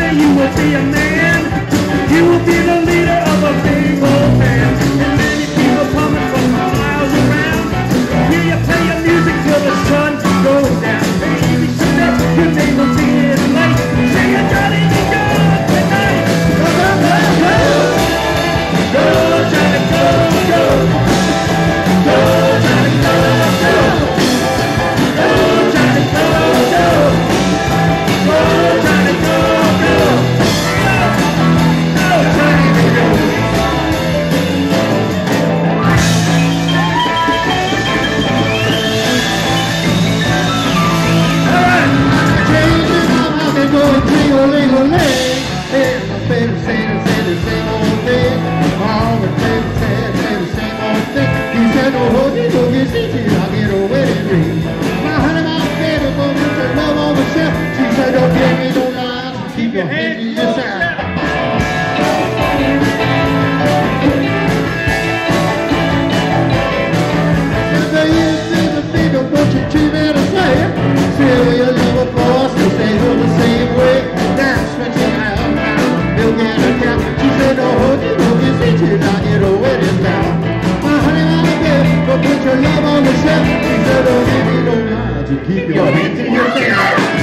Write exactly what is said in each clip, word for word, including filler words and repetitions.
someday you will be a man. You will be the leader of a big old band. And many people coming from miles around. Hear you play your music till the sun goes down. Baby, someday your name will be in light. Say you're Johnny the God tonight. Go, go, go, go. Go, Johnny, go, go. Go, Johnny, go, go. Go, Johnny, go, go. Go, Johnny, go, go. Go, Johnny, go. All right. Changing up, I've been going ting-a-ling-a-ling. Here's my favorite singer, say the same old thing. All the favorite said, say the same old thing. He said, oh, hoogie, hoogie, see, I'll get a wedding ring. My honey, my baby, go put your love on the shelf. She said, don't give me no lies, keep your hand to yourself. Never used to the thing of what you treat me to say. Still your love of course, still stay on the same way. That's what you have now. They'll get a cap. She said, oh, hoogie, hoogie, see, I'll get a wedding now. My honey, my baby, go put your love on the shelf. She said, don't give me no lies, to keep your hand to yourself.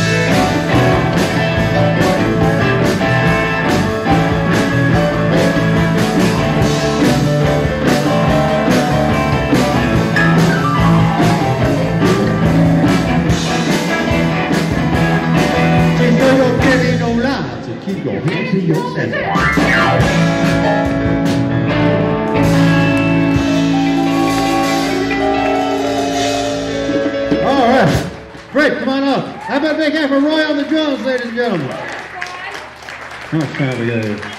Keep your hands to yourself. All right. Great, come on up. How about a big hand for Roy on the drums, ladies and gentlemen? How much time we got here?